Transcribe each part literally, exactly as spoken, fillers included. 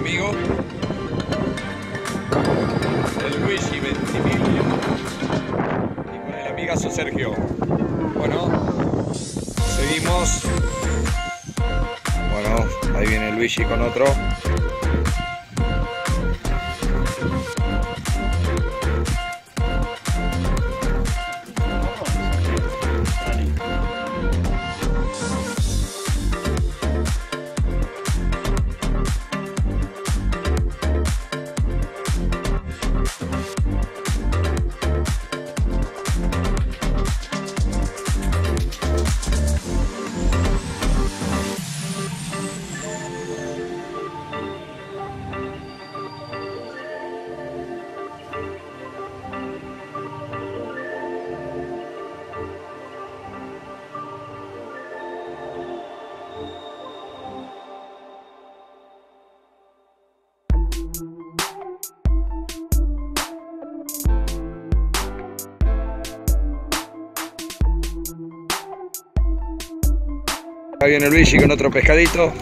amigo, el Luigi Ventimiglia, y con el amigazo Sergio. Bueno, seguimos. Bueno, ahí viene Luigi con otro. Ahí viene Luigi con otro pescadito.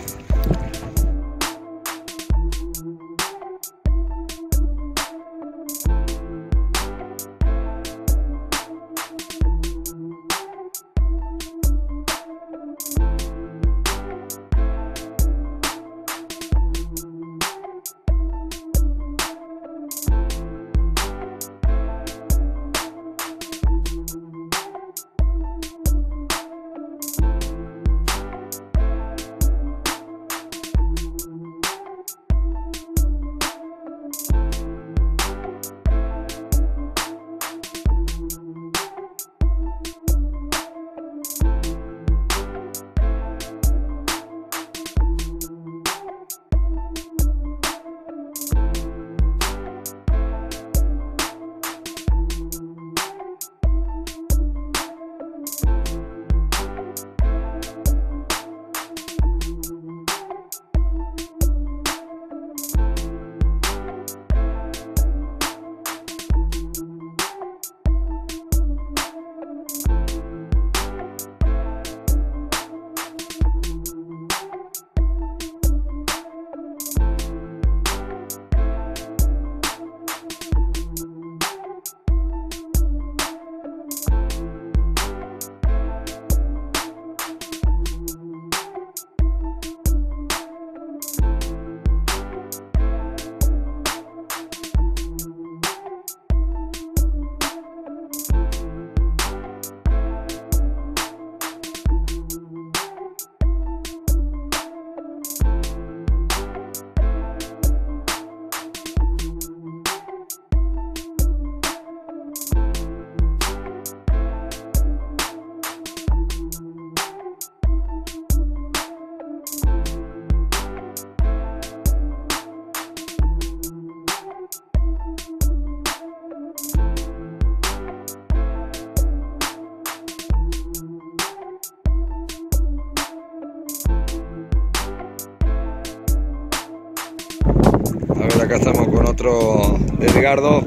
A ver, acá estamos con otro de Edgardo.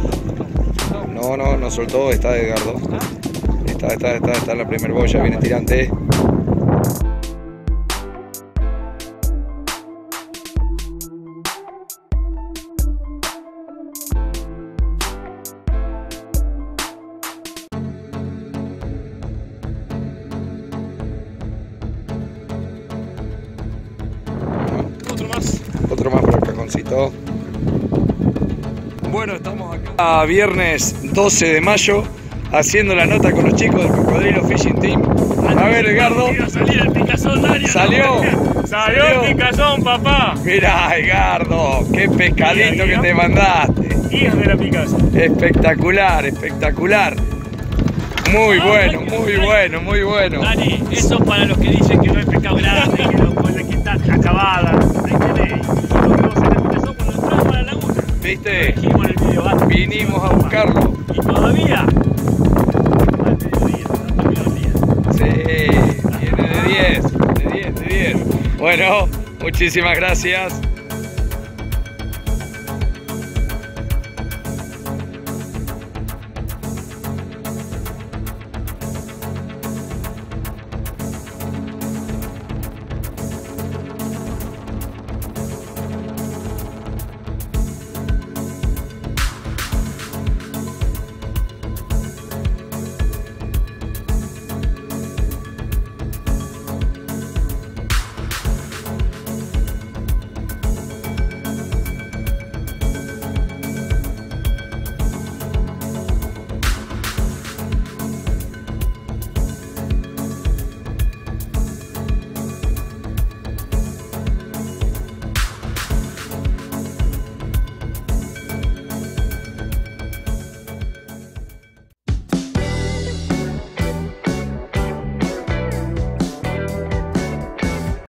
No, no, no soltó, está Edgardo. Está, está, está, está en la primer boya, viene tirante. Otro más. Otro más por el cajoncito. Bueno, estamos acá viernes doce de mayo haciendo la nota con los chicos del Cocodrilo Fishing Team. A ver, Edgardo. Salir el picazón, Dani. ¿Salió? Salió el picazón, papá. Mirá, Edgardo, qué pescadito que te mandaste. Hijas de la picaza. Espectacular, espectacular. Muy bueno, muy bueno, muy bueno. Dani, eso para los que dicen que no es pescado grande, que no puede que está acabada. Hay que leer. Nosotros vamos a hacer el picazón cuando entramos a la laguna. ¿Viste? Dijimos en el video, ¿vale? Vinimos a buscarlo. Y todavía. Al mediodía, hasta el mediodía. Sí, viene de diez, de diez, de diez. Bueno, muchísimas gracias.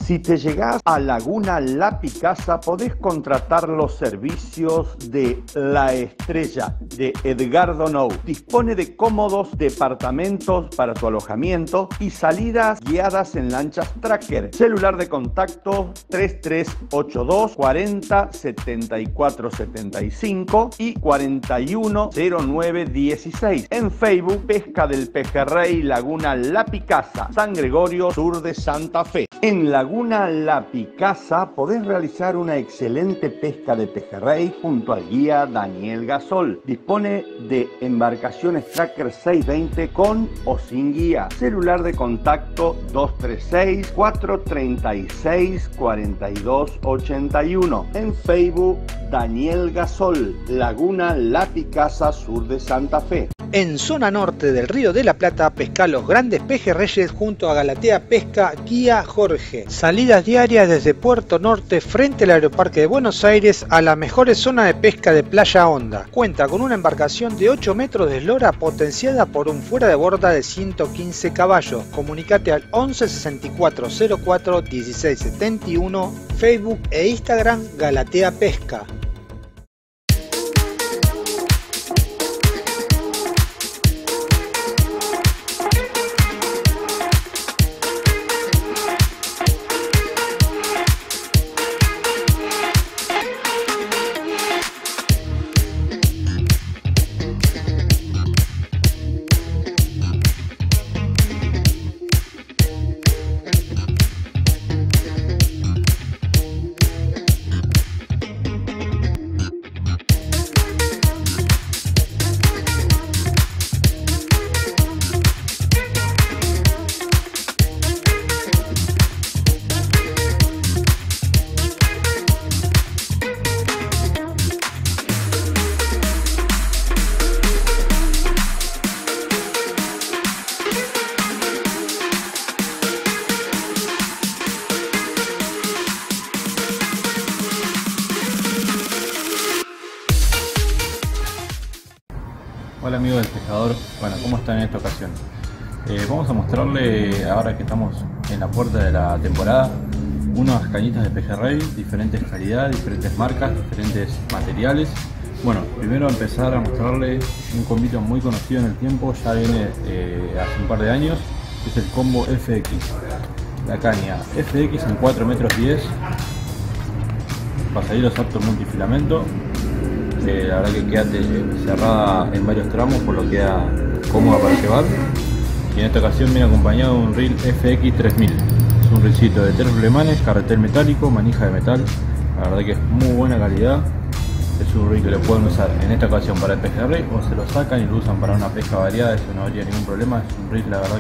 Si te llegás a Laguna La Picasa, podés contratar los servicios de La Estrella de Edgardo Nou. Dispone de cómodos departamentos para tu alojamiento y salidas guiadas en lanchas tracker. Celular de contacto tres tres ocho dos, cuarenta, setenta y cuatro setenta y cinco y cuarenta y uno cero nueve dieciséis. En Facebook, Pesca del Pejerrey Laguna La Picasa, San Gregorio, sur de Santa Fe. En Laguna La Picasa podés realizar una excelente pesca de pejerrey junto al guía Daniel Gasol. Dispone de embarcaciones Tracker seiscientos veinte con o sin guía. Celular de contacto dos tres seis, cuatro tres seis, cuatro dos ocho uno. En Facebook, Daniel Gasol, Laguna La Picasa, sur de Santa Fe. En zona norte del Río de la Plata, pesca los grandes pejerreyes junto a Galatea Pesca Guía Jorge. Salidas diarias desde Puerto Norte frente al Aeroparque de Buenos Aires a la mejor zona de pesca de Playa Honda. Cuenta con una embarcación de ocho metros de eslora potenciada por un fuera de borda de ciento quince caballos. Comunicate al once sesenta y cuatro cero cuatro dieciséis setenta y uno, Facebook e Instagram Galatea Pesca. Hola amigos del pescador, bueno, ¿cómo están en esta ocasión? Eh, vamos a mostrarle, ahora que estamos en la puerta de la temporada, unas cañitas de pejerrey, diferentes calidades, diferentes marcas, diferentes materiales. Bueno, primero empezar a mostrarle un combito muy conocido en el tiempo, ya viene eh, hace un par de años, es el combo F X. La caña F X en cuatro metros diez, pasajeros apto multifilamento. Eh, la verdad que queda cerrada en varios tramos, por lo que queda cómoda para llevar. Y en esta ocasión viene acompañado de un reel F X tres mil. Es un reelcito de tres rulemanes, carretel metálico, manija de metal. La verdad que es muy buena calidad. Es un reel que lo pueden usar en esta ocasión para el pejerrey o se lo sacan y lo usan para una pesca variada, eso no habría ningún problema. Es un reel, la verdad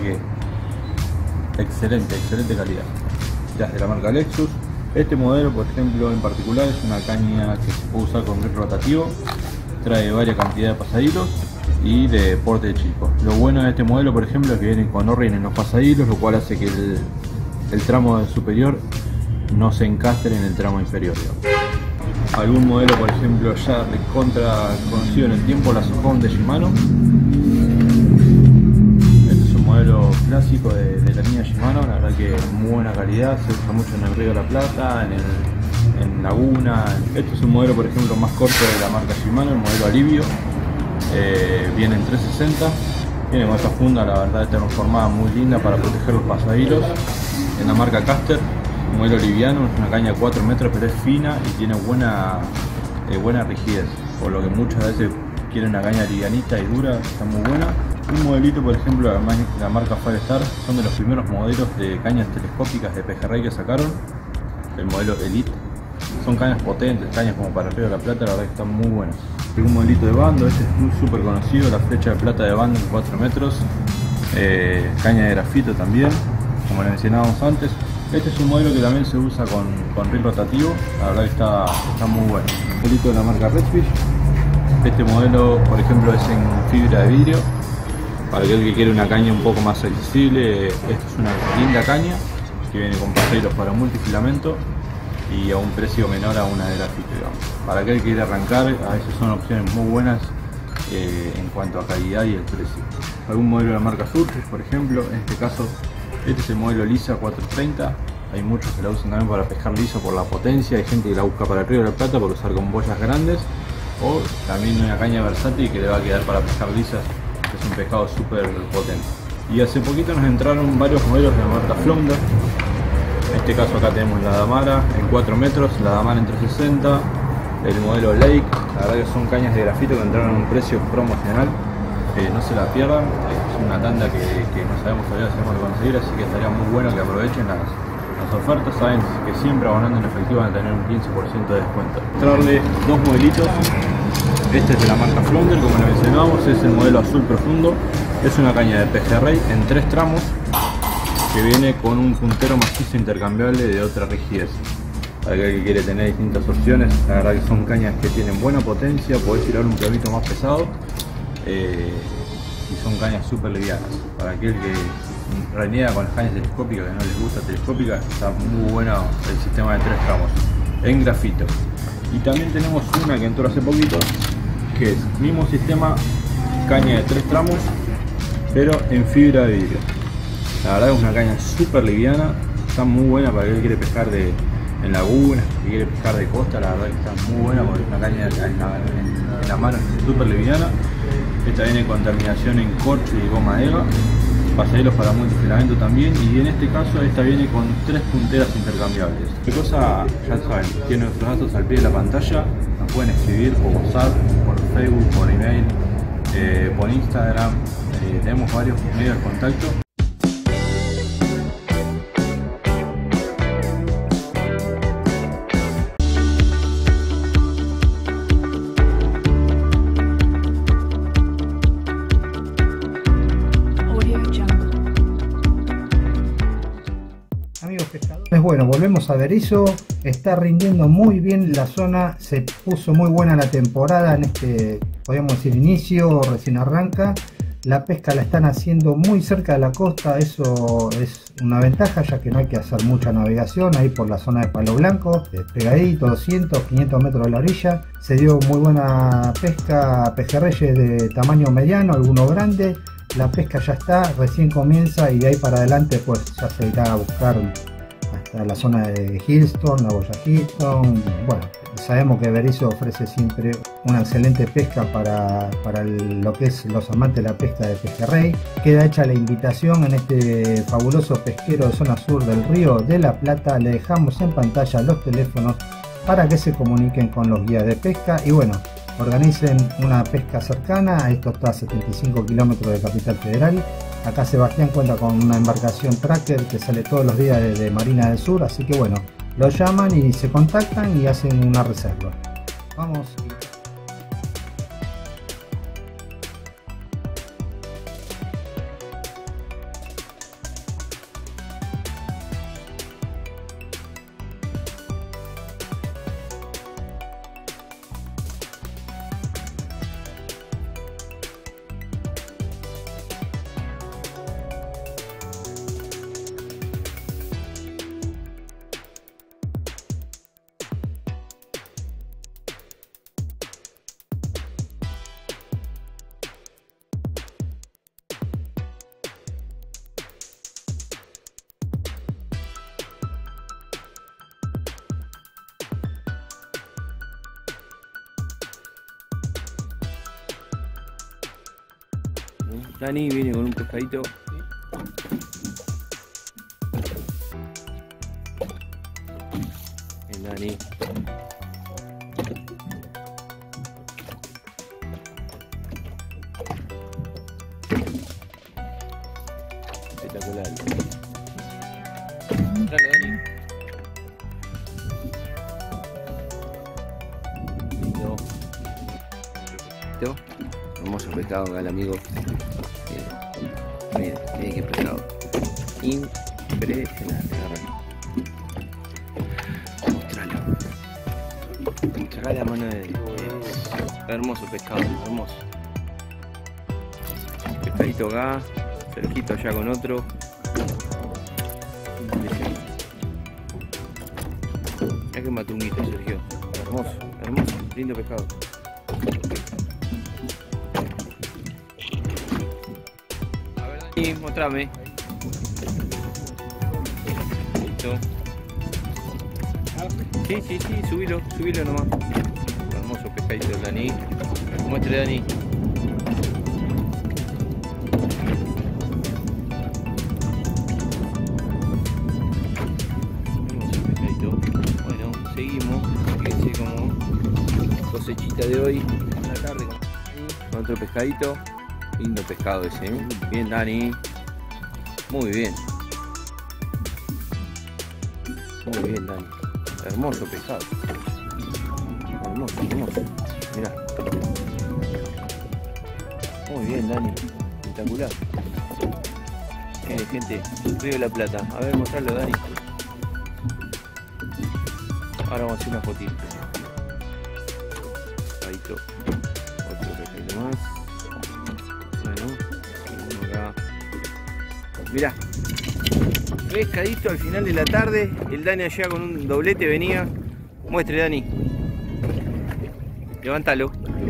que excelente, excelente calidad. Ya es de la marca Lexus. Este modelo, por ejemplo, en particular es una caña que se puede usar con reel rotativo, trae varias cantidades de pasahilos y de porte chico. Lo bueno de este modelo, por ejemplo, es que viene con O-ring en los pasahilos, lo cual hace que el, el tramo superior no se encastre en el tramo inferior, digamos. Algún modelo, por ejemplo, ya de contra conocido en el tiempo, la Socom de Shimano. Modelo clásico de, de la línea Shimano, la verdad que muy buena calidad, se usa mucho en el Río de la Plata, en, el, en Laguna. Este es un modelo, por ejemplo, más corto de la marca Shimano, el modelo Alivio, eh, viene en trescientos sesenta, tiene con esta funda, la verdad está transformada muy linda para proteger los pasahilos. En la marca Caster, un modelo liviano, es una caña de cuatro metros pero es fina y tiene buena, eh, buena rigidez, por lo que muchas veces quieren una caña livianita y dura, está muy buena. Un modelito, por ejemplo, la marca Firestar, son de los primeros modelos de cañas telescópicas de pejerrey que sacaron, el modelo Elite. Son cañas potentes, cañas como para el Río de la Plata, la verdad que están muy buenas. Un modelito de bando, este es muy súper conocido, la flecha de plata de bando en cuatro metros, eh, caña de grafito también, como le mencionábamos antes. Este es un modelo que también se usa con, con reel rotativo, la verdad que está, está muy bueno. Un modelito de la marca Redfish. Este modelo, por ejemplo, es en fibra de vidrio. Para aquel que quiere una caña un poco más accesible, esta es una linda caña que viene con pasajeros para multifilamento y a un precio menor a una de grafito, digamos. Para aquel que quiere arrancar, a veces son opciones muy buenas eh, en cuanto a calidad y el precio. Algún modelo de la marca Surtex, por ejemplo, en este caso, este es el modelo Lisa cuatrocientos treinta, hay muchos que la usan también para pescar liso por la potencia, hay gente que la busca para el Río de la Plata por usar con boyas grandes, o también una caña versátil que le va a quedar para pescar lisas, que es un pescado súper potente. Y hace poquito nos entraron varios modelos de la marca Flounder. En este caso acá tenemos la Damara en cuatro metros, la Damara en trescientos sesenta, el modelo Lake. La verdad que son cañas de grafito que entraron a un precio promocional, eh, no se la pierdan, es una tanda que, que no sabemos todavía si vamos a conseguir, así que estaría muy bueno que aprovechen las, las ofertas. Saben que siempre abonando en efectivo van a tener un quince por ciento de descuento. Mostrarles dos modelitos. Este es de la marca Flounder, como lo mencionamos, es el modelo azul profundo. Es una caña de pejerrey en tres tramos que viene con un puntero macizo intercambiable de otra rigidez. Para aquel que quiere tener distintas opciones, la verdad que son cañas que tienen buena potencia, podés tirar un clavito más pesado, eh, y son cañas súper livianas. Para aquel que reniega con las cañas telescópicas, que no les gusta telescópica, está muy bueno el sistema de tres tramos en grafito. Y también tenemos una que entró hace poquito, que es mismo sistema, caña de tres tramos, pero en fibra de vidrio. La verdad es una caña súper liviana, está muy buena para aquel que quiere pescar de, en lagunas, que quiere pescar de costa. La verdad que está muy buena porque es una caña en la, en, en la mano súper liviana. Esta viene con terminación en corcho y goma eva, pasajeros para multifilamento también, y en este caso esta viene con tres punteras intercambiables. ¿Qué cosa? Ya saben, tienen nuestros datos al pie de la pantalla, nos pueden escribir por WhatsApp, por Facebook, por email, eh, por Instagram, eh, tenemos varios medios de contacto. Bueno, volvemos a Berisso, está rindiendo muy bien la zona, se puso muy buena la temporada en este, podríamos decir, inicio, recién arranca. La pesca la están haciendo muy cerca de la costa, eso es una ventaja ya que no hay que hacer mucha navegación ahí por la zona de Palo Blanco, pegadito, doscientos, quinientos metros de la orilla. Se dio muy buena pesca, pejerreyes de tamaño mediano, algunos grandes. La pesca ya está, recién comienza y de ahí para adelante pues ya se irá a buscar hasta la zona de Hillstone, la boya Hillstone. Bueno, sabemos que Berisso ofrece siempre una excelente pesca para, para el, lo que es los amantes de la pesca de pejerrey. Queda hecha la invitación en este fabuloso pesquero de zona sur del Río de la Plata. Le dejamos en pantalla los teléfonos para que se comuniquen con los guías de pesca y bueno, organicen una pesca cercana. Esto está a setenta y cinco kilómetros de Capital Federal. Acá Sebastián cuenta con una embarcación tracker que sale todos los días desde Marina del Sur, así que bueno, lo llaman y se contactan y hacen una reserva. Vamos. Dani viene con un pescadito. El Dani. Espectacular. Dale, Dani. Lindo. Lindo. Hermoso pescado acá el amigo. Miren, miren qué pescado. Impresionante, mostralo. Sacá la mano de él. Hermoso pescado, hermoso. Pescadito acá, cerquito allá con otro. Mirá que matunguito, Sergio. Hermoso, hermoso, lindo pescado. Y mostrame. Listo. Sí, sí, sí, subilo, subilo nomás. Hermoso pescadito del Dani. Muestre, Dani. Hermoso pescadito. Bueno, seguimos. Fíjense como cosechita de hoy. La tarde con otro pescadito. Lindo pescado ese, ¿eh? Bien, Dani. Muy bien. Muy bien, Dani. Hermoso pescado. Hermoso, hermoso. Mirá. Muy bien, Dani. Espectacular. Miren, gente. Río de la Plata. A ver, mostrarlo, Dani. Ahora vamos a hacer una fotito. Pescadito. Otro pescadito más. Bueno. Y uno acá. Mirá. Pescadito al final de la tarde. El Dani allá con un doblete venía. Muestre, Dani. Levántalo.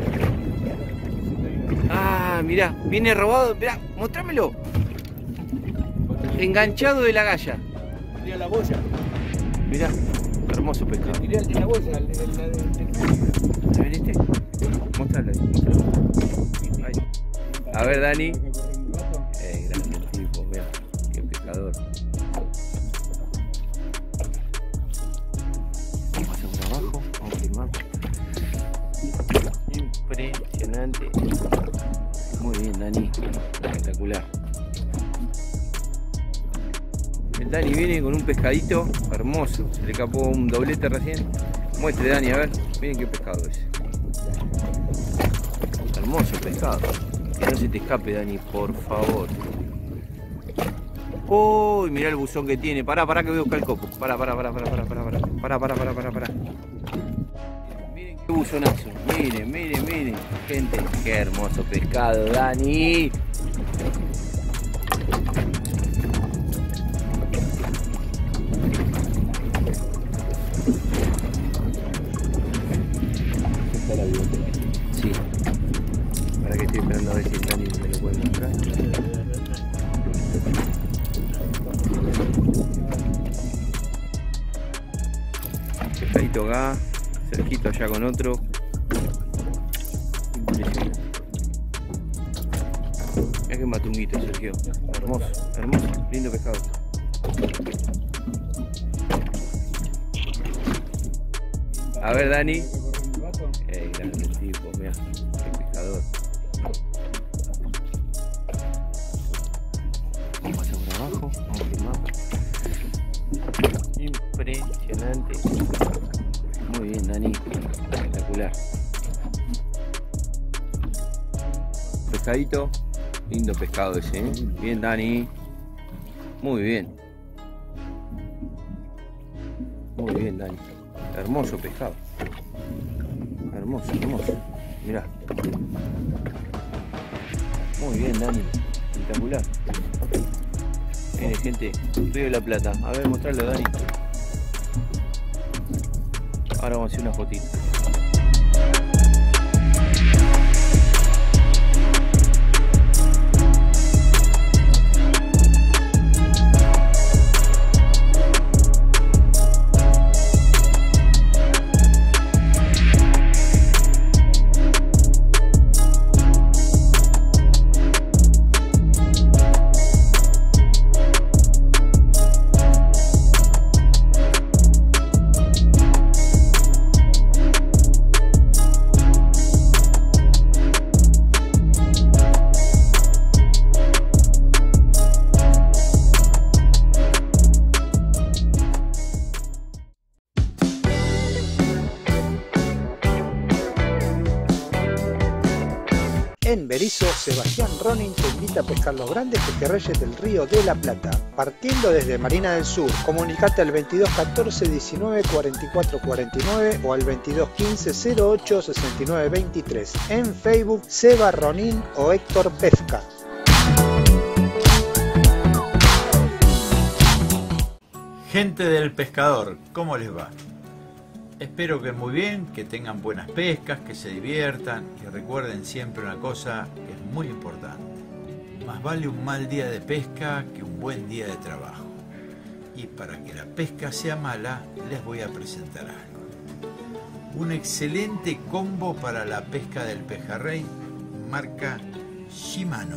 Ah, mirá. Viene robado. Mirá, mostrámelo. Enganchado de la galla. Tiré la boya. Mirá. Hermoso pescado. Tiré el de la boya. El, el, el, el, A ver este. Mostralo ahí. Ahí. A ver, Dani. Eh, grande el tipo. Mirá. Qué pescador. Abajo, vamos a firmar. Impresionante. Muy bien, Dani. Espectacular. El Dani viene con un pescadito hermoso. Se le escapó un doblete recién. Muestre, Dani, a ver. Miren qué pescado es. Hermoso pescado. Que no se te escape, Dani, por favor. Uy, mirá el buzón que tiene. Pará, pará que voy a buscar el copo. Pará, pará, pará, pará, pará, pará, pará, pará, pará, pará, pará, pará. Miren qué buzonazo. Miren, miren, miren. Gente, qué hermoso pescado, Dani. Sí. Para que estoy esperando a ver si el Dani me lo puede mostrar. Pescadito acá, cerquito allá con otro. Impresionante. Mirá que matunguito, Sergio. Hermoso, hermoso, lindo pescado. A ver, Dani. Eh, grande el tipo, mirá, qué pescador. Vamos a hacer por abajo, vamos a filmar. Impresionante. Muy bien, Dani. Espectacular. Pescadito. Lindo pescado ese, ¿eh? Bien, Dani. Muy bien. Muy bien, Dani. Hermoso pescado. Hermoso, hermoso. Mirá. Muy bien, Dani. Espectacular. Miren, gente. Río de la Plata. A ver, mostrarlo, Dani. Ahora vamos a hacer una fotito. En Berisso, Sebastián Ronin te invita a pescar los grandes pejerreyes del Río de la Plata. Partiendo desde Marina del Sur, comunicate al veintidós catorce diecinueve cuarenta y cuatro cuarenta y nueve o al veintidós quince cero ocho sesenta y nueve veintitrés. En Facebook, Seba Ronin o Héctor Pesca. Gente del pescador, ¿cómo les va? Espero que muy bien, que tengan buenas pescas, que se diviertan y recuerden siempre una cosa que es muy importante. Más vale un mal día de pesca que un buen día de trabajo. Y para que la pesca sea mala, les voy a presentar algo. Un excelente combo para la pesca del pejerrey, marca Shimano.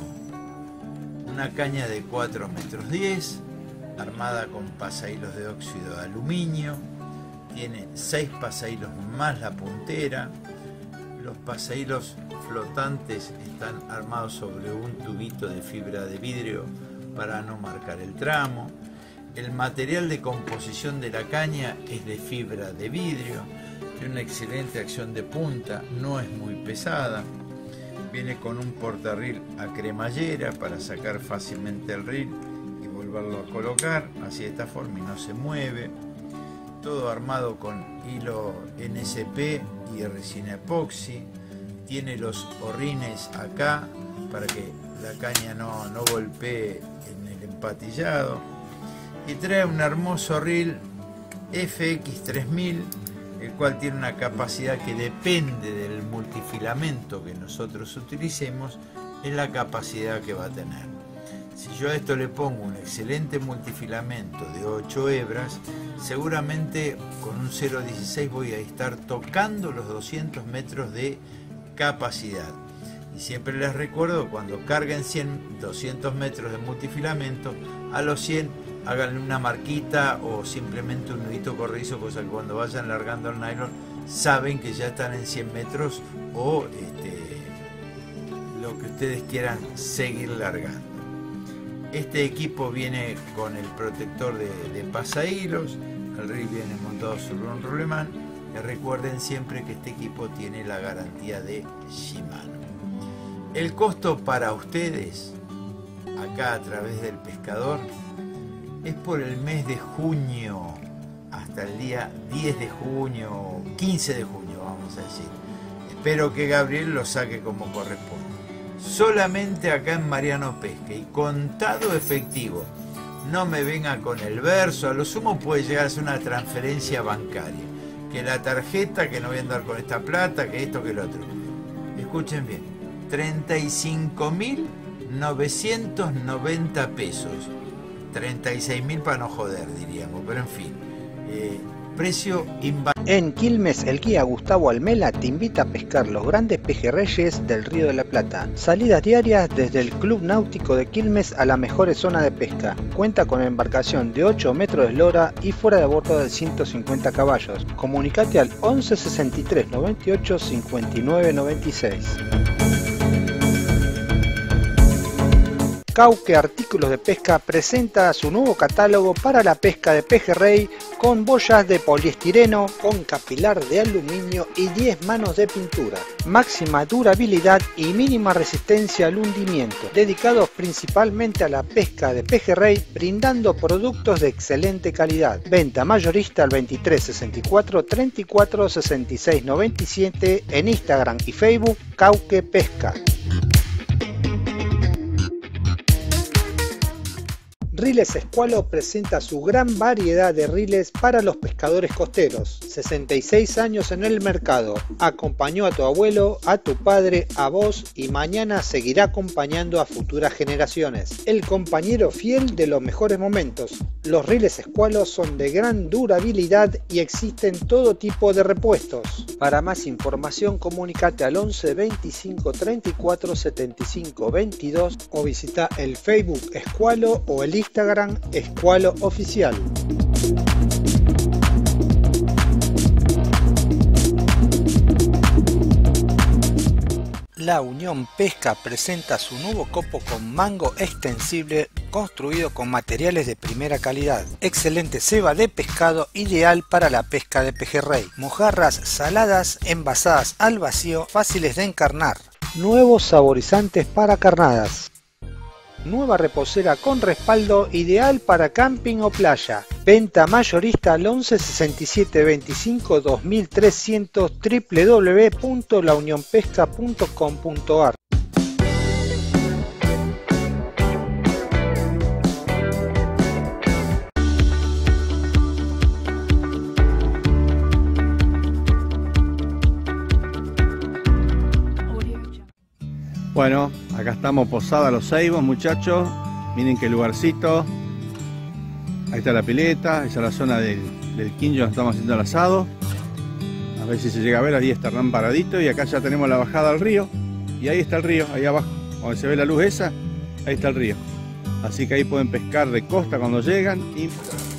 Una caña de cuatro metros diez, armada con pasahilos de óxido de aluminio. Tiene seis pasahilos más la puntera. Los pasahilos flotantes están armados sobre un tubito de fibra de vidrio para no marcar el tramo. El material de composición de la caña es de fibra de vidrio, tiene una excelente acción de punta, no es muy pesada. Viene con un portarril a cremallera para sacar fácilmente el reel y volverlo a colocar, así de esta forma y no se mueve. Todo armado con hilo N S P y resina epoxi. Tiene los horrines acá para que la caña no, no golpee en el empatillado. Y trae un hermoso reel F X tres mil, el cual tiene una capacidad que depende del multifilamento que nosotros utilicemos, en la capacidad que va a tener. Si yo a esto le pongo un excelente multifilamento de ocho hebras, seguramente con un cero punto dieciséis voy a estar tocando los doscientos metros de capacidad. Y siempre les recuerdo, cuando carguen cien, doscientos metros de multifilamento, a los cien háganle una marquita o simplemente un nudito corredizo, cosa que cuando vayan largando el nylon saben que ya están en cien metros o este, lo que ustedes quieran seguir largando. Este equipo viene con el protector de, de pasahilos, el reel viene montado sobre un rolemán, y recuerden siempre que este equipo tiene la garantía de Shimano. El costo para ustedes, acá a través del pescador, es por el mes de junio, hasta el día diez de junio, quince de junio vamos a decir. Espero que Gabriel lo saque como corresponde. Solamente acá en Mariano Pesca y contado efectivo. No me venga con el verso, a lo sumo puede llegar a ser una transferencia bancaria. Que la tarjeta, que no voy a andar con esta plata, que esto, que lo otro. Escuchen bien, treinta y cinco mil novecientos noventa pesos. treinta y seis mil para no joder, diríamos, pero en fin. Eh, precio inválido. En Quilmes, el guía Gustavo Almela te invita a pescar los grandes pejerreyes del Río de la Plata. Salidas diarias desde el Club Náutico de Quilmes a las mejores zonas de pesca. Cuenta con embarcación de ocho metros de eslora y fuera de bordo de ciento cincuenta caballos. Comunicate al once sesenta y tres noventa y ocho cincuenta y nueve noventa y seis. Cauque Artículos de Pesca presenta su nuevo catálogo para la pesca de pejerrey con boyas de poliestireno, con capilar de aluminio y diez manos de pintura. Máxima durabilidad y mínima resistencia al hundimiento, dedicados principalmente a la pesca de pejerrey, brindando productos de excelente calidad. Venta mayorista al veintitrés sesenta y cuatro treinta y cuatro sesenta y seis noventa y siete en Instagram y Facebook Cauque Pesca. Riles Escualo presenta su gran variedad de riles para los pescadores costeros. sesenta y seis años en el mercado. Acompañó a tu abuelo, a tu padre, a vos y mañana seguirá acompañando a futuras generaciones. El compañero fiel de los mejores momentos. Los riles Escualo son de gran durabilidad y existen todo tipo de repuestos. Para más información comunicate al once veinticinco treinta y cuatro setenta y cinco veintidós o visita el Facebook Escualo o el Instagram Escualo Oficial. La Unión Pesca presenta su nuevo copo con mango extensible construido con materiales de primera calidad. Excelente ceba de pescado ideal para la pesca de pejerrey. Mojarras saladas envasadas al vacío, fáciles de encarnar. Nuevos saborizantes para carnadas. Nueva reposera con respaldo ideal para camping o playa. Venta mayorista al once sesenta y siete veinticinco dos mil trescientos doble u doble u doble u punto la unión pesca punto com punto a r. Bueno, acá estamos Posada Los Ceibos, muchachos. Miren qué lugarcito. Ahí está la pileta, esa es la zona del, del quincho donde estamos haciendo el asado. A ver si se llega a ver, ahí está Hernán paradito y acá ya tenemos la bajada al río. Y ahí está el río, ahí abajo, donde se ve la luz esa, ahí está el río. Así que ahí pueden pescar de costa cuando llegan. Y...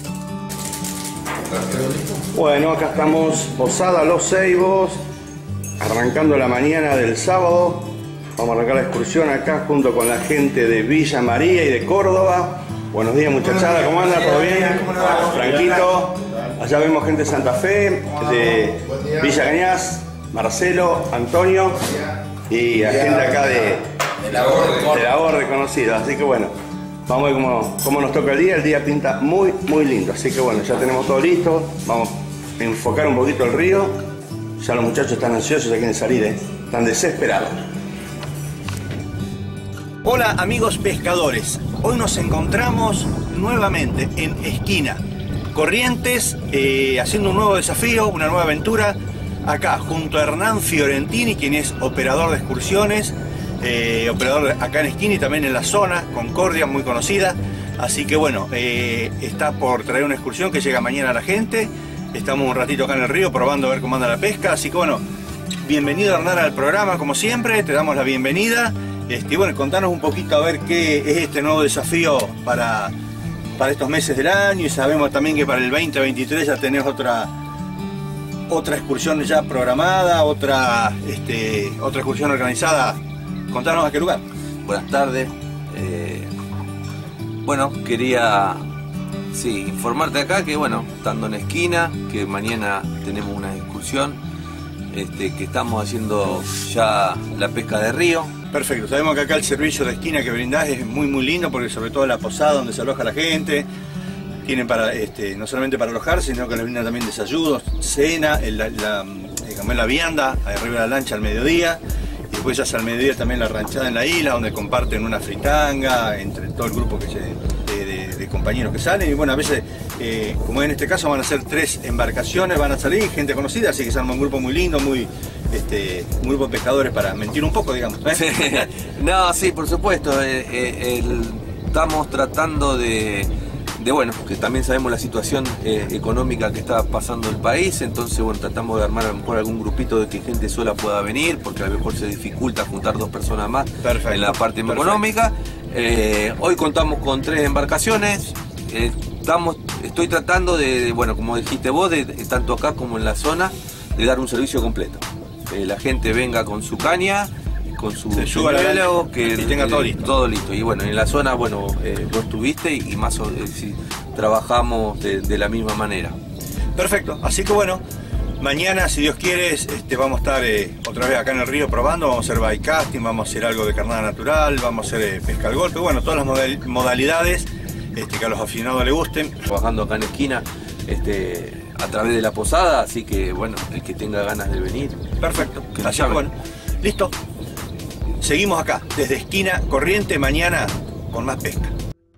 Bueno, acá estamos, Posada Los Ceibos, arrancando la mañana del sábado. Vamos a arrancar la excursión acá junto con la gente de Villa María y de Córdoba. Buenos días muchachada, ¿cómo anda? ¿Todo bien? Franquito. Allá vemos gente de Santa Fe, de Villa Cañas, Marcelo, Antonio y la gente acá de, de la Orde conocida. Así que bueno, vamos a ver cómo, cómo nos toca el día. El día pinta muy, muy lindo. Así que bueno, ya tenemos todo listo. Vamos a enfocar un poquito el río. Ya los muchachos están ansiosos, ya quieren salir, ¿eh? Están desesperados. Hola amigos pescadores, hoy nos encontramos nuevamente en Esquina, Corrientes, eh, haciendo un nuevo desafío, una nueva aventura, acá junto a Hernán Fiorentini, quien es operador de excursiones, eh, operador acá en Esquina y también en la zona, Concordia, muy conocida, así que bueno, eh, está por traer una excursión que llega mañana a la gente, estamos un ratito acá en el río probando a ver cómo anda la pesca, así que bueno, bienvenido Hernán al programa como siempre, te damos la bienvenida. Este, bueno, contanos un poquito a ver qué es este nuevo desafío para, para estos meses del año y sabemos también que para el veinte veintitrés ya tenés otra, otra excursión ya programada, otra, este, otra excursión organizada. Contanos a qué lugar. Buenas tardes. Eh, bueno, quería sí, informarte acá que bueno, estando en Esquina, que mañana tenemos una excursión, este, que estamos haciendo ya la pesca de río. Perfecto, sabemos que acá el servicio de Esquina que brindás es muy muy lindo porque sobre todo la posada donde se aloja la gente, tienen para, este, no solamente para alojarse, sino que les brindan también desayunos, cena, el, la, la, el, la vianda, arriba de la lancha al mediodía, y después ya al mediodía también la ranchada en la isla donde comparten una fritanga entre todo el grupo que se, de, de, de compañeros que salen, y bueno, a veces, eh, como en este caso van a ser tres embarcaciones, van a salir gente conocida, así que se arma un grupo muy lindo, muy... Este, un grupo de pescadores para mentir un poco, digamos, ¿eh? Sí. No, sí, por supuesto. Eh, eh, el, estamos tratando de, de, bueno, que también sabemos la situación eh, económica que está pasando el país, entonces, bueno, tratamos de armar a lo mejor algún grupito de que gente sola pueda venir, porque a lo mejor se dificulta juntar dos personas más. Perfecto. En la parte Perfecto. Económica. Eh, hoy contamos con tres embarcaciones. Eh, estamos, estoy tratando de, de, bueno, como dijiste vos, de, de, tanto acá como en la zona, de dar un servicio completo. Eh, la gente venga con su caña, con su señuelo, que y tenga todo listo. todo listo. Y bueno, en la zona, bueno, eh, vos estuviste y, y más o menos si trabajamos de, de la misma manera. Perfecto, así que bueno, mañana, si Dios quiere, este, vamos a estar eh, otra vez acá en el río probando, vamos a hacer bike casting, vamos a hacer algo de carnada natural, vamos a hacer eh, pesca al golpe, bueno, todas las modal modalidades este, que a los aficionados les gusten. Trabajando acá en Esquina, este... a través de la posada, así que bueno, el que tenga ganas de venir. Perfecto, así que bueno, listo. Seguimos acá, desde Esquina Corriente, mañana con más pesca.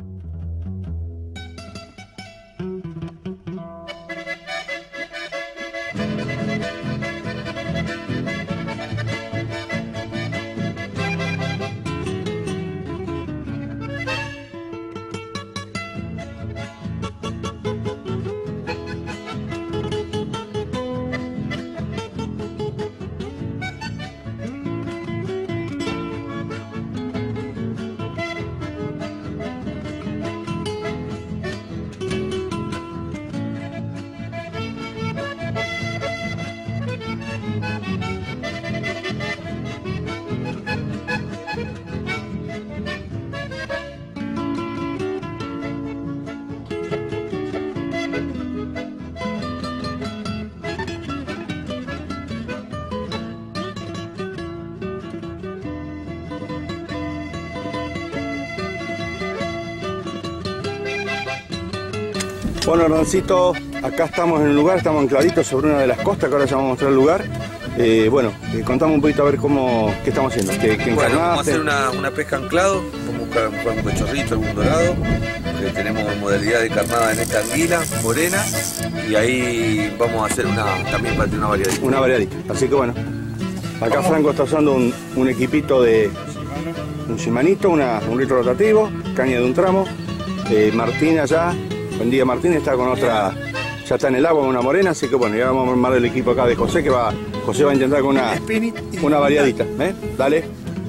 Bueno, Hernancito, acá estamos en un lugar, estamos ancladitos sobre una de las costas, que ahora ya vamos a mostrar el lugar. Eh, bueno, eh, contame un poquito a ver cómo, qué estamos haciendo. ¿Qué, qué bueno, vamos a hacer una, una pesca anclado, vamos a buscar, buscar un pechorrito, algún dorado. Eh, tenemos modalidad de carnada en esta anguila, morena, y ahí vamos a hacer una, también para tener una variadita. Una variadita, así que bueno. Acá vamos. Franco está usando un, un equipito de un Shimanito, una, un litro rotativo, caña de un tramo. Eh, Martín allá Buen día Martín está con otra, ya está en el agua con una morena, así que bueno, ya vamos a armar el equipo acá de José, que va, José va a intentar con una, una variadita, ¿eh? Dale.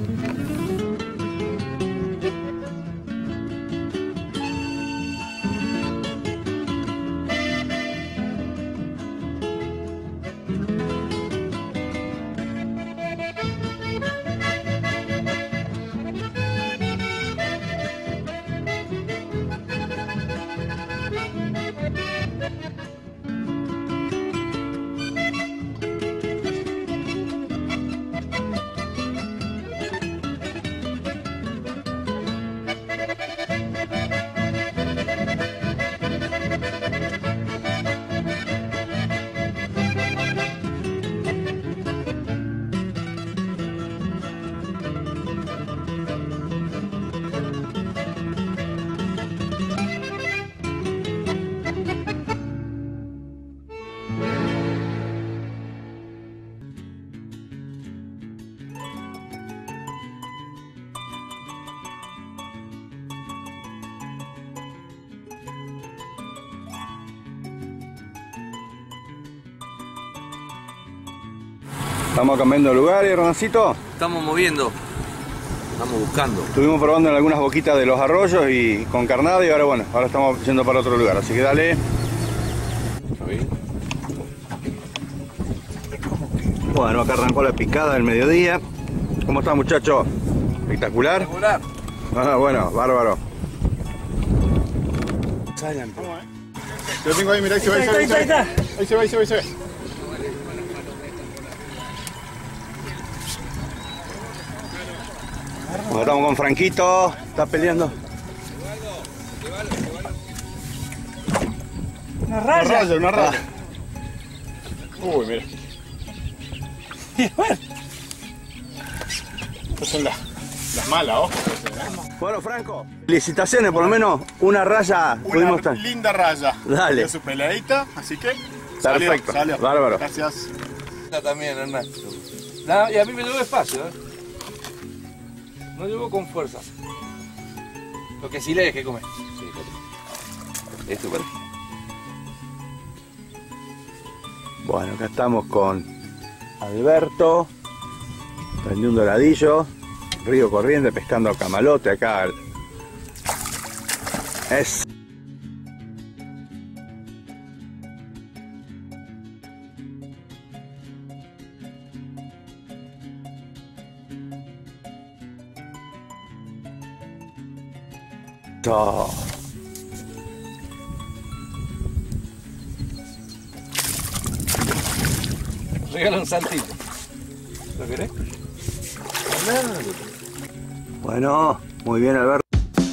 Estamos cambiando de lugar, Hernancito. Estamos moviendo, estamos buscando. Estuvimos probando en algunas boquitas de los arroyos y con carnada y ahora bueno, ahora estamos yendo para otro lugar, así que dale. Bueno, acá arrancó la picada del mediodía. ¿Cómo está, muchachos? Espectacular. Espectacular. Ah, bueno, bárbaro. Yo tengo ahí, mirá, ahí se va, ahí se va, ahí se va, ahí se va, ahí se va, ahí se va. Bueno, estamos con Franquito, está peleando. Una raya. Una raya, una raya. Ah. Uy, mira. Estas son las, las malas, ¿oh? Bueno, Franco, felicitaciones, por lo menos una raya una pudimos estar. Linda raya. Dale. Dio su peleadita, así que perfecto, salió, salió. Bárbaro. Gracias. También, Ernesto. No, y a mí me llevó despacio, ¿eh? No llevo con fuerza. Lo que sí le dejé comer. Sí, esto para. Bueno, acá estamos con Alberto, prendió un doradillo, río corriente, pescando a camalote acá. Es. Oh. Regala un saltito. ¿Lo querés? Bueno, muy bien, Alberto.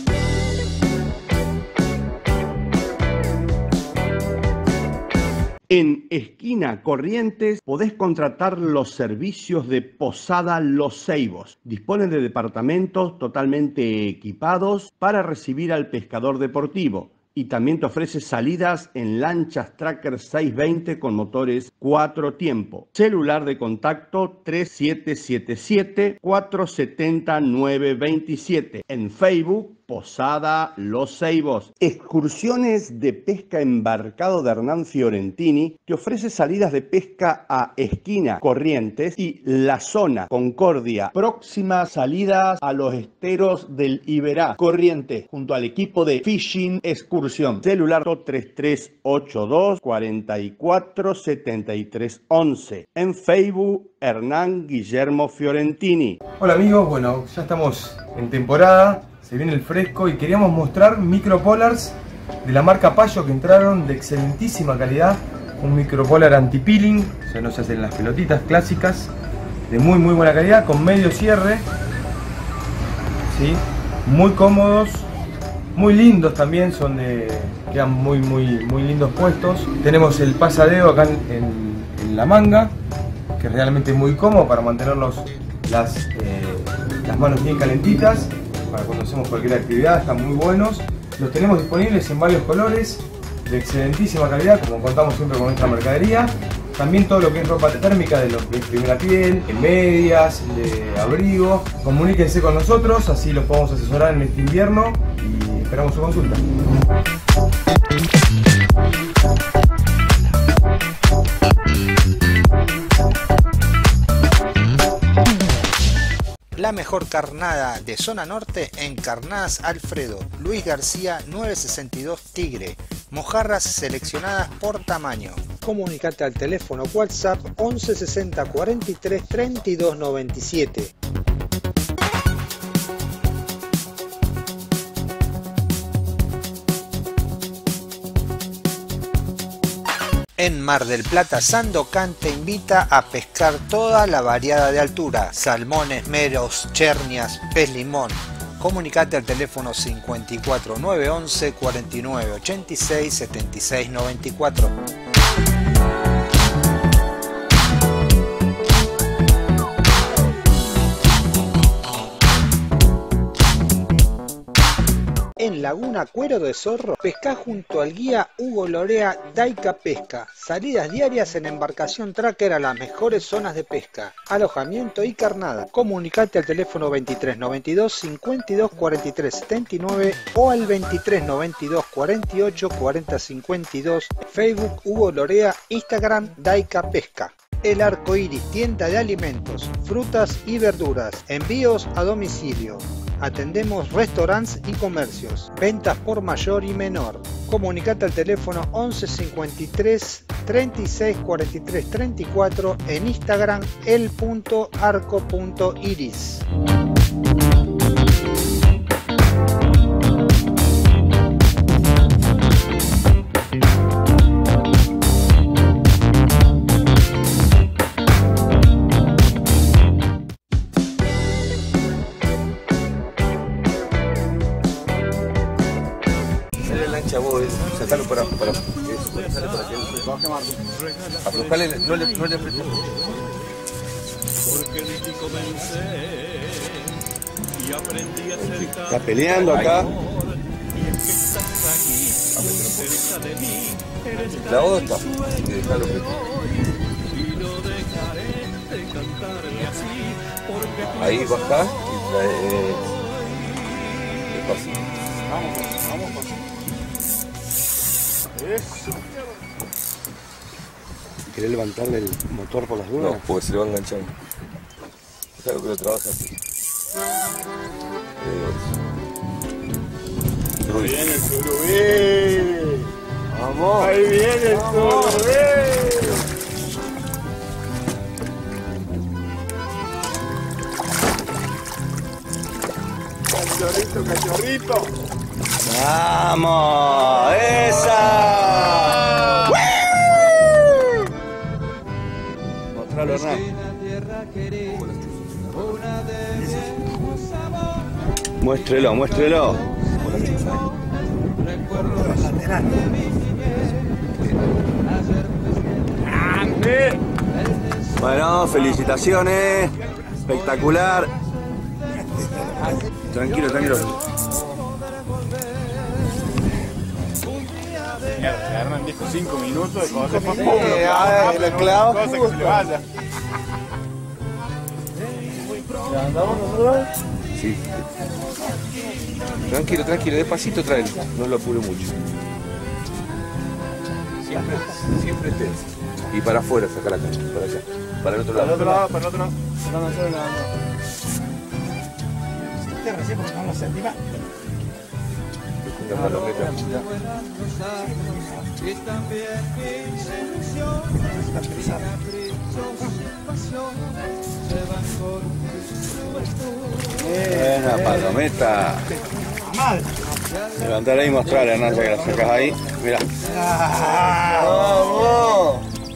En Esquina Corrientes podés contratar los servicios de Posada Los Ceibos. Dispone de departamentos totalmente equipados para recibir al pescador deportivo. Y también te ofrece salidas en lanchas Tracker seiscientos veinte con motores cuatro tiempo. Celular de contacto tres siete siete siete, cuatro siete cero, nueve dos siete. En Facebook, Posada Los Ceibos. Excursiones de pesca embarcado de Hernán Fiorentini te ofrece salidas de pesca a Esquina Corrientes y La Zona Concordia. Próximas salidas a los esteros del Iberá Corrientes junto al equipo de Fishing Excursión. Celular tres tres ocho dos, cuatro cuatro, siete tres once. En Facebook, Hernán Guillermo Fiorentini. Hola amigos, bueno, ya estamos en temporada. Se viene el fresco y queríamos mostrar micropolars de la marca Payo que entraron de excelentísima calidad. Un micropolar anti-peeling, o sea, no se hacen las pelotitas clásicas, de muy muy buena calidad, con medio cierre, ¿sí? Muy cómodos, muy lindos también, son de, quedan muy muy muy lindos puestos. Tenemos el pasadeo acá en, en, en la manga, que es realmente muy cómodo para mantenerlos las, eh, las manos bien calentitas. Para cuando hacemos cualquier actividad, están muy buenos. Los tenemos disponibles en varios colores, de excelentísima calidad, como contamos siempre con nuestra mercadería. También todo lo que es ropa térmica de, lo, de primera piel, en medias, de abrigo. Comuníquense con nosotros, así los podemos asesorar en este invierno. Y Esperamos su consulta. La mejor carnada de zona norte en Carnadas Alfredo, Luis García novecientos sesenta y dos Tigre, mojarras seleccionadas por tamaño. Comunicate al teléfono WhatsApp once sesenta cuarenta y tres treinta y dos noventa y siete. En Mar del Plata, Sandocan te invita a pescar toda la variada de altura: salmones, meros, chernias, pez limón. Comunicate al teléfono cincuenta y cuatro nueve once cuarenta y nueve ochenta y seis setenta y seis noventa y cuatro. En Laguna Cuero de Zorro, pesca junto al guía Hugo Lorea Daica Pesca. Salidas diarias en embarcación tracker a las mejores zonas de pesca, alojamiento y carnada. Comunicate al teléfono veintitrés noventa y dos cincuenta y dos cuarenta y tres setenta y nueve o al veintitrés noventa y dos cuarenta y ocho cuarenta cincuenta y dos. Facebook Hugo Lorea, Instagram Daica Pesca. El Arco Iris, tienda de alimentos, frutas y verduras, envíos a domicilio. Atendemos restaurantes y comercios, ventas por mayor y menor. Comunicate al teléfono once cincuenta y tres treinta y seis cuarenta y tres treinta y cuatro, en Instagram el punto arco punto iris. Sacalo por abajo, por abajo. Eso, sale por aquí. Aflojale, no le, no le apretes. Está peleando acá. La otra, hay que dejarlo que... Ahí baja y trae... Despacito. Vamos, vamos. Eso. ¿Querés levantarle el motor por las dunas? No, porque se le va a enganchar. Es algo que lo trabaja así. Ahí viene el surubí. Vamos. Ahí viene el surubí. Cachorrito, cachorrito. ¡Vamos! ¡Esa! Mostralo, Hernán. Muéstrelo, muéstrelo. Bueno, felicitaciones. Espectacular. Tranquilo, tranquilo. Mierda, Hernán dijo cinco minutos y cuando se fue poco, lo clavo. Cosa que se le vaya. ¿Ya andamos nosotros? Sí. Tranquilo, tranquilo, despacito tráelo, no lo apure mucho. Siempre, siempre tenso. Y para afuera, saca la cancha, para acá, para el otro lado. Para el otro lado, para el otro lado. No, no, no, no. Te recién porque no lo sentimos. La palometa. Buena palometa. Levantar ahí y mostrar, Hernán, ya que la sacas ahí. Mirá. ¡Vamos!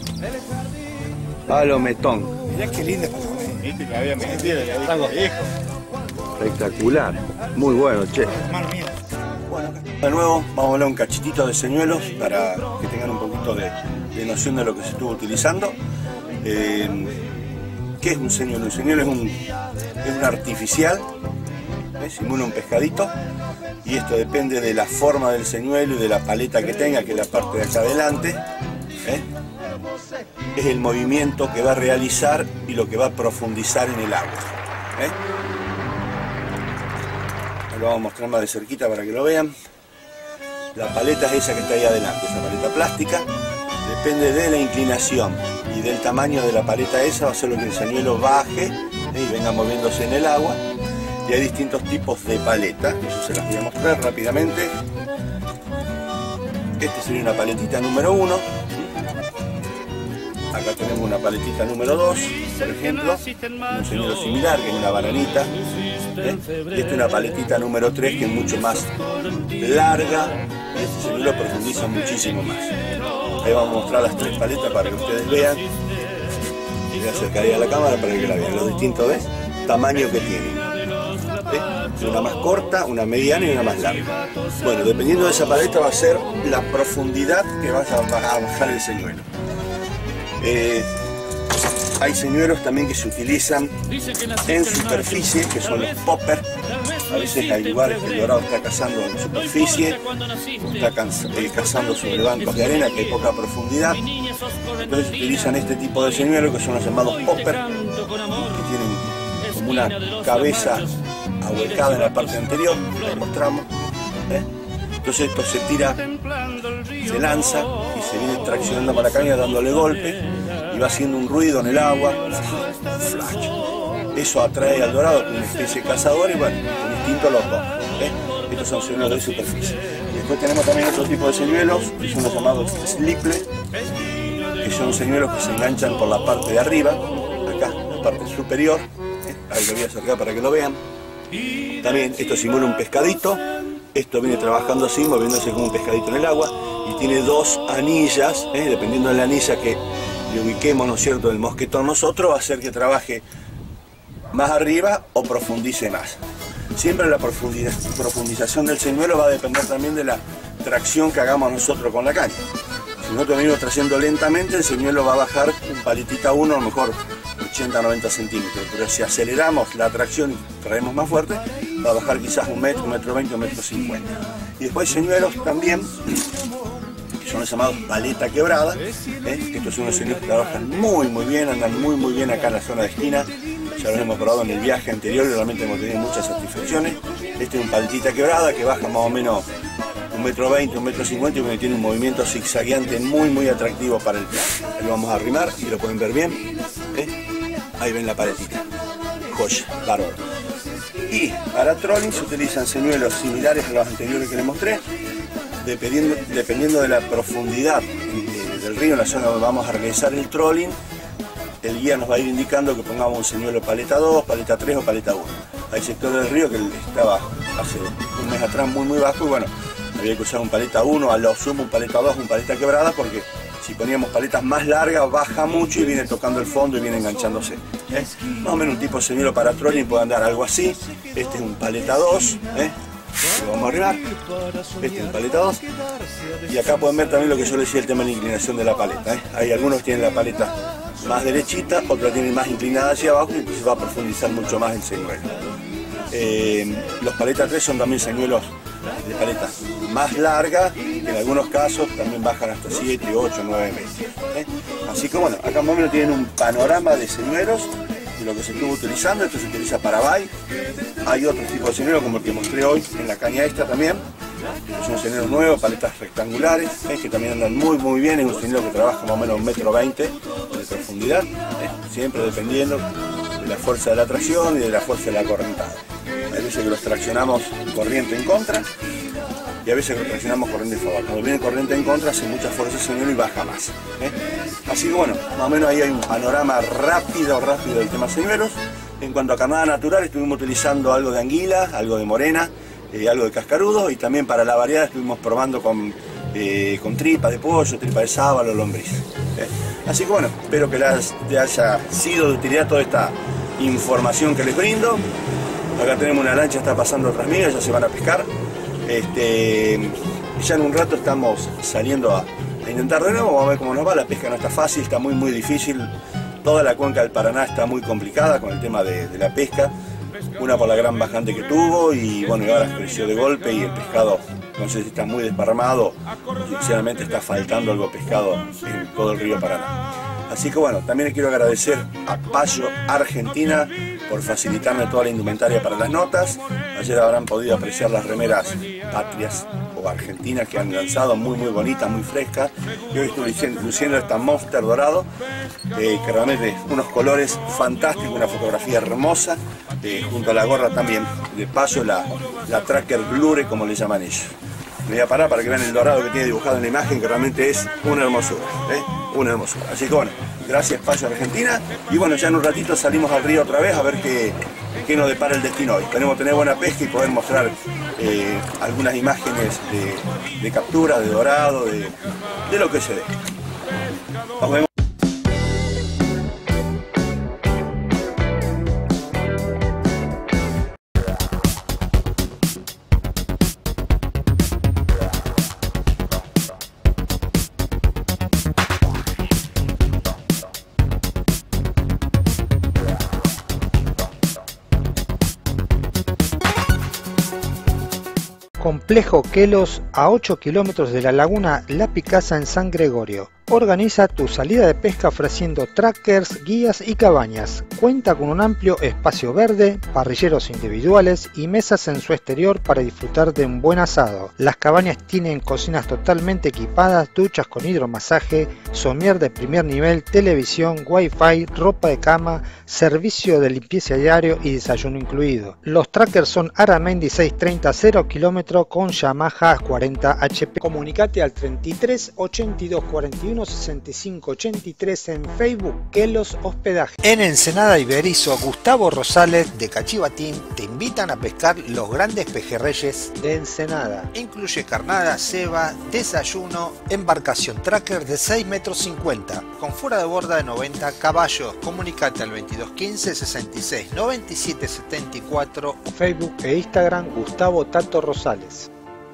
Palometón. Mirá qué linda palometa. Viste que había metido, le dije, hijo. Espectacular. Muy bueno, che. Mano mía. De nuevo, vamos a hablar un cachitito de señuelos para que tengan un poquito de, de noción de lo que se estuvo utilizando. Eh, ¿Qué es un señuelo? Un señuelo es un, es un artificial, ¿eh? Simula un pescadito, y esto depende de la forma del señuelo y de la paleta que tenga, que es la parte de acá adelante. ¿eh? Es el movimiento que va a realizar y lo que va a profundizar en el agua. ¿eh? lo vamos a mostrar más de cerquita para que lo vean. La paleta es esa que está ahí adelante, esa paleta plástica. Depende de la inclinación y del tamaño de la paleta esa, va a hacer lo que el señuelo baje y venga moviéndose en el agua. Y hay distintos tipos de paleta, eso se las voy a mostrar rápidamente. Este sería una paletita número uno. Acá tenemos una paletita número dos, por ejemplo, un señuelo similar, que es una bananita. ¿eh? Y esta es una paletita número tres, que es mucho más larga. Este señuelo profundiza muchísimo más. Ahí vamos a mostrar las tres paletas para que ustedes vean. Voy a acercar a la cámara para que la vean, los distintos ¿ves? tamaños que tienen. ¿eh? Una más corta, una mediana y una más larga. Bueno, dependiendo de esa paleta va a ser la profundidad que vas a bajar el señuelo. Eh, hay señuelos también que se utilizan en superficie, que son los poppers. A veces hay lugares que el dorado está cazando en superficie, está eh, cazando sobre bancos de arena que hay poca profundidad. Entonces utilizan este tipo de señuelos que son los llamados poppers, que tienen como una cabeza ahuecada en la parte anterior, lo mostramos. ¿eh? Entonces esto se tira, se lanza y se viene traccionando para la caña dándole golpe y va haciendo un ruido en el agua. Flash. Eso atrae al dorado, que es una especie de cazador, y bueno, un instinto loco. ¿eh? Estos son señuelos de superficie. Y después tenemos también otro tipo de señuelos, que son los llamados slipples, que son señuelos que se enganchan por la parte de arriba, acá, la parte superior. ¿eh? Ahí lo voy a acercar para que lo vean. También esto simula un pescadito. Esto viene trabajando así, moviéndose como un pescadito en el agua, y tiene dos anillas, ¿eh? dependiendo de la anilla que le ubiquemos, ¿no es cierto?, del mosquetón nosotros, va a hacer que trabaje más arriba o profundice más. Siempre la profundización del señuelo va a depender también de la tracción que hagamos nosotros con la caña. Si nosotros venimos trayendo lentamente, el señuelo va a bajar un paletita uno, a lo mejor ochenta a noventa centímetros, pero si aceleramos la tracción y traemos más fuerte, va a bajar quizás un metro, un metro veinte, un metro cincuenta. Y después hay señuelos también, que son los llamados paleta quebrada. ¿eh? Estos son los señuelos que trabajan muy muy bien, andan muy muy bien acá en la zona de esquina. Ya los hemos probado en el viaje anterior y realmente hemos tenido muchas satisfacciones. Este es un paletita quebrada que baja más o menos un metro veinte, un metro cincuenta, y tiene un movimiento zigzagueante muy muy atractivo para el plan. Ahí lo vamos a arrimar y lo pueden ver bien. ¿eh? Ahí ven la paletita. Joya, bárbaro. Y para trolling se utilizan señuelos similares a los anteriores que les mostré, dependiendo, dependiendo de la profundidad del río en la zona donde vamos a realizar el trolling. El guía nos va a ir indicando que pongamos un señuelo paleta dos, paleta tres o paleta uno. Hay sectores del río que estaba hace un mes atrás muy muy bajo y bueno, había que usar un paleta uno, a lo sumo un paleta dos, un paleta quebrada, porque si poníamos paletas más largas baja mucho y viene tocando el fondo y viene enganchándose. ¿eh? Más o menos un tipo de señuelo para trolling puede andar algo así. Este es un paleta dos. ¿eh? Lo vamos a arribar. Este es un paleta dos. Y acá pueden ver también lo que yo les decía, el tema de la inclinación de la paleta. ¿eh? Hay algunos que tienen la paleta más derechita, otros tienen más inclinada hacia abajo y pues va a profundizar mucho más el señuelo. Eh, los paletas tres son también señuelos de paleta más larga, que en algunos casos también bajan hasta siete, ocho, nueve metros. ¿eh? Así que bueno, acá más o menos tienen un panorama de señuelos de lo que se estuvo utilizando. Esto se utiliza para bay. Hay otros tipos de señuelos como el que mostré hoy en la caña esta también. Son señuelos nuevos, paletas rectangulares, ¿eh? que también andan muy muy bien. Es un señuelo que trabaja más o menos un metro veinte de profundidad, ¿eh? siempre dependiendo de la fuerza de la tracción y de la fuerza de la correntada. Hay veces que los traccionamos corriente en contra y a veces que los traccionamos corriente en favor. Cuando viene corriente en contra hace mucha fuerza el señuelo y baja más. ¿eh? Así que bueno, más o menos ahí hay un panorama rápido, rápido del tema señuelos. En cuanto a carnada natural, estuvimos utilizando algo de anguila, algo de morena, eh, algo de cascarudo, y también para la variedad estuvimos probando con, eh, con tripa de pollo, tripa de sábalo, lombriz. ¿eh? Así que bueno, espero que les haya sido de utilidad toda esta información que les brindo. Acá tenemos una lancha, está pasando otras migas, ya se van a pescar. Este, ya en un rato estamos saliendo a, a intentar de nuevo, vamos a ver cómo nos va. La pesca no está fácil, está muy muy difícil. Toda la cuenca del Paraná está muy complicada con el tema de, de la pesca. Una por la gran bajante que tuvo y bueno, y ahora creció de golpe y el pescado, no sé si está muy desparramado, sinceramente está faltando algo pescado en todo el río Paraná. Así que bueno, también le quiero agradecer a Payo Argentina por facilitarme toda la indumentaria para las notas. Ayer habrán podido apreciar las remeras patrias o argentinas que han lanzado, muy muy bonitas, muy frescas. Y hoy estoy luciendo esta Monster dorado, eh, que realmente es unos colores fantásticos, una fotografía hermosa, eh, junto a la gorra también, de paso la, la Tracker Blure, como le llaman ellos. Me voy a parar para que vean el dorado que tiene dibujado en la imagen, que realmente es una hermosura, ¿eh? Una hermosura. Así que bueno, gracias Payo Argentina, y bueno, ya en un ratito salimos al río otra vez a ver qué, qué nos depara el destino hoy. Esperemos tener buena pesca y poder mostrar eh, algunas imágenes de, de captura, de dorado, de, de lo que se dé. Nos vemos. Complejo Quelos, a ocho kilómetros de la laguna La Picasa en San Gregorio. Organiza tu salida de pesca ofreciendo trackers, guías y cabañas. Cuenta con un amplio espacio verde, parrilleros individuales y mesas en su exterior para disfrutar de un buen asado. Las cabañas tienen cocinas totalmente equipadas, duchas con hidromasaje, somier de primer nivel, televisión, wifi, ropa de cama, servicio de limpieza diario y desayuno incluido. Los trackers son Aramendi seiscientos treinta cero kilómetros con Yamaha cuarenta H P. Comunicate al treinta y tres ochenta y dos cuarenta y uno sesenta y cinco ochenta y tres en Facebook Quelos Hospedaje. En Ensenada y Berizo, Gustavo Rosales de Cachivatín te invitan a pescar los grandes pejerreyes de Ensenada. Incluye carnada, ceba, desayuno, embarcación tracker de seis metros cincuenta con fuera de borda de noventa caballos. Comunicate al veintidós quince sesenta y seis noventa y siete setenta y cuatro, Facebook e Instagram Gustavo Tato Rosales.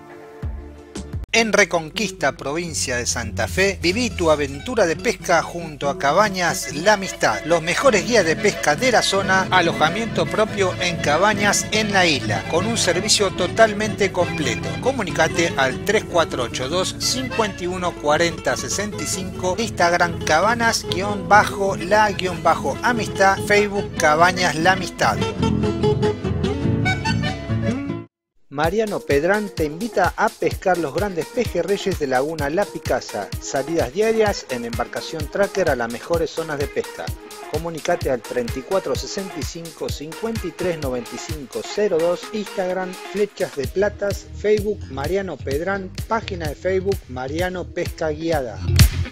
En Reconquista, provincia de Santa Fe, viví tu aventura de pesca junto a Cabañas La Amistad, los mejores guías de pesca de la zona, alojamiento propio en cabañas en la isla, con un servicio totalmente completo. Comunicate al tres cuatro ocho dos cinco uno cuarenta sesenta y cinco, Instagram Cabanas-la-amistad, Facebook Cabañas La Amistad. Mariano Pedrán te invita a pescar los grandes pejerreyes de Laguna La Picasa. Salidas diarias en embarcación tracker a las mejores zonas de pesca. Comunicate al treinta y cuatro sesenta y cinco cincuenta y tres noventa y cinco cero dos, Instagram Flechas de Platas, Facebook Mariano Pedrán, página de Facebook Mariano Pesca Guiada.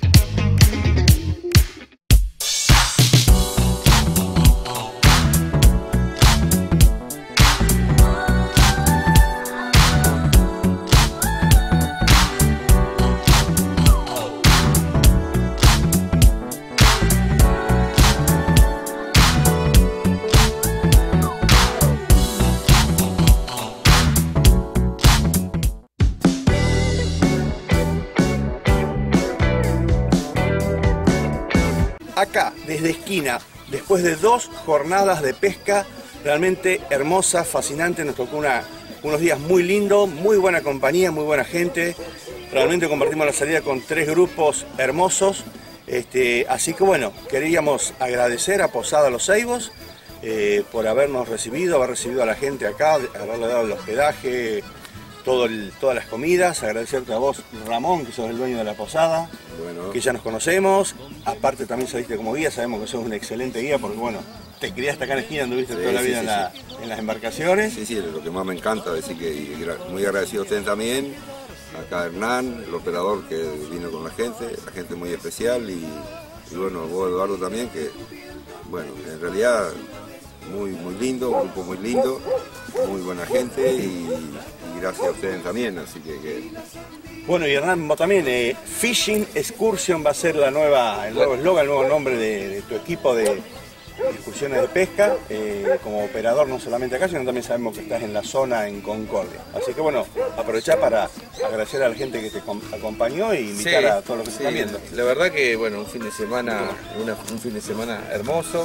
Acá, desde Esquina, después de dos jornadas de pesca realmente hermosas, fascinantes, nos tocó una, unos días muy lindos, muy buena compañía, muy buena gente. Realmente compartimos la salida con tres grupos hermosos. Este, así que bueno, queríamos agradecer a Posada Los Ceibos eh, por habernos recibido, haber recibido a la gente acá, haberle dado el hospedaje, todo el, todas las comidas. Agradecerte a vos, Ramón, que sos el dueño de la posada, bueno, que ya nos conocemos. Aparte también saliste como guía, sabemos que sos un excelente guía porque bueno, te criaste acá en Esquina, anduviste sí, toda la vida sí, en, la, sí. en las embarcaciones. Sí, sí, lo que más me encanta, decir que y muy agradecido a ustedes también, acá Hernán, el operador que vino con la gente, la gente muy especial y, y bueno, vos Eduardo también, que bueno, en realidad muy, muy lindo, un grupo muy lindo, muy buena gente y, y gracias a ustedes también, así que... que... Bueno, y Hernán, vos también, eh, Fishing Excursion va a ser la nueva, el nuevo eslogan, el nuevo nombre de, de tu equipo de, de excursiones de pesca, eh, como operador no solamente acá, sino también sabemos que estás en la zona en Concordia. Así que bueno, aprovechar para agradecer a la gente que te acompañó e invitar sí, a todos los que sí, están viendo. La verdad que bueno, un fin de semana, una, un fin de semana hermoso.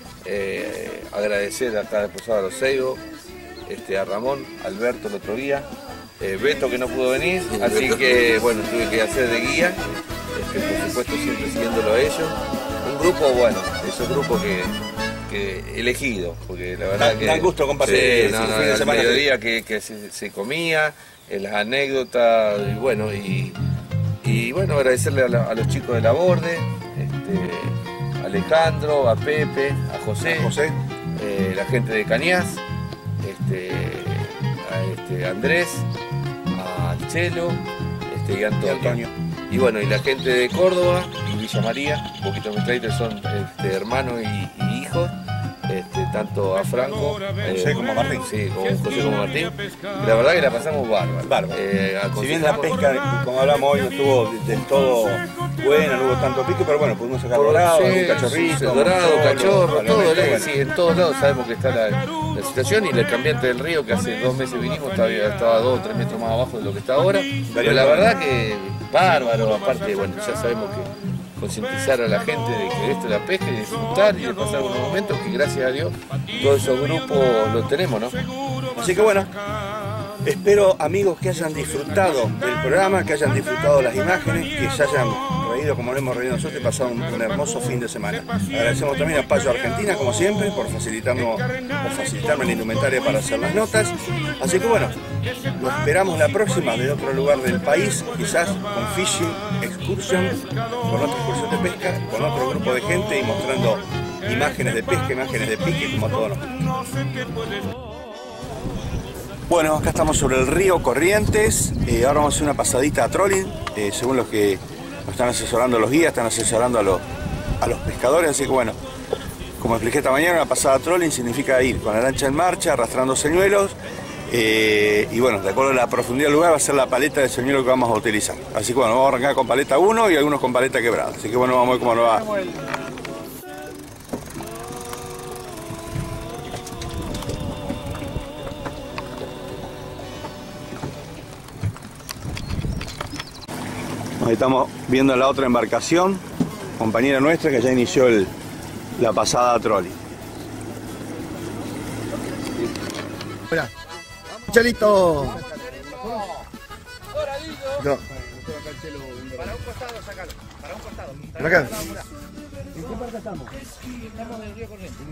Eh, agradecer acá de Posada Los Ceibos, este, a Ramón, Alberto el otro día, eh, Beto que no pudo venir, así que bueno, tuve que hacer de guía, este, por supuesto siempre siguiéndolo a ellos. Un grupo, bueno, esos grupos que, que elegido, porque la verdad Da- que... da gusto compartir, Sí, no, sí, no, fin de al semana, mediodía que, que se, se comía, eh, las anécdotas, y bueno, y, y bueno, agradecerle a, la- a los chicos de la Borde, este, a Alejandro, a Pepe, a José, A José. eh, la gente de Cañas, este, a este, Andrés, al Chelo, este, y Antonio. Y Antonio. Y bueno, y la gente de Córdoba y Villa María, un poquito mezcladitos, son este, hermanos y, y hijos, este, tanto a Franco, José eh, como Martín. Sí, como José como Martín. Y la verdad que la pasamos bárbaro. Bárbaro. Eh, Si bien la pesca, como hablamos hoy, no estuvo del todo buena, no hubo tanto pique, pero bueno, pudimos sacar dorado, Sí, algún cachorrito, sí, dorado, monzolo, cachorro, todo, palometa, le- bueno. sí, en todos lados sabemos que está la, la situación, y el cambiante del río, que hace dos meses vinimos, estaba, estaba dos o tres metros más abajo de lo que está ahora, pero la verdad que bárbaro. Aparte, bueno, ya sabemos que concientizar a la gente de que esto es la pesca y de disfrutar y de pasar unos momentos que, gracias a Dios, todos esos grupos los tenemos, ¿no? Así que bueno, espero, amigos, que hayan disfrutado del programa, que hayan disfrutado las imágenes, que se hayan reído como lo hemos reído nosotros y pasado un, un hermoso fin de semana. Agradecemos también a Payo Argentina, como siempre, por facilitarnos, por facilitarme la indumentaria para hacer las notas. Así que bueno, lo esperamos la próxima de otro lugar del país, quizás con Fishing Excursion, con otra excursión de pesca, con otro grupo de gente y mostrando imágenes de pesca, imágenes de pique, como a todos nosotros. Bueno, acá estamos sobre el río Corrientes, eh, ahora vamos a hacer una pasadita a trolling, eh, según los que nos están asesorando los guías, están asesorando a los, a los pescadores, así que bueno, como expliqué esta mañana, una pasada a trolling significa ir con la lancha en marcha, arrastrando señuelos, eh, y bueno, de acuerdo a la profundidad del lugar va a ser la paleta de señuelo que vamos a utilizar. Así que bueno, vamos a arrancar con paleta uno y algunos con paleta quebrada, así que bueno, vamos a ver cómo nos va. Ahí estamos viendo la otra embarcación, compañera nuestra que ya inició el, la pasada a trolley. Mira. Chelito. No. Para un costado, sacalo. Para un costado. Para acá. ¿En qué parte estamos? Estamos en el río Corrientes.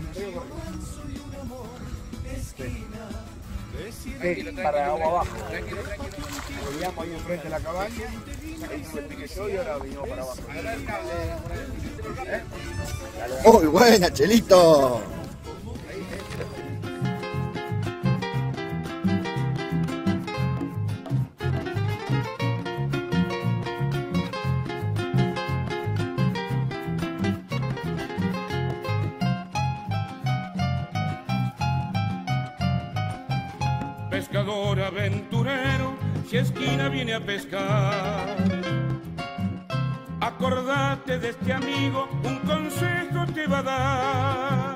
Sí, para agua abajo. Veníamos ahí enfrente de la cabaña, ahí me piqué yo y ahora venimos para abajo. ¡Muy buena, Chelito! Pescador aventurero, si Esquina viene a pescar, acordate de este amigo, un consejo te va a dar.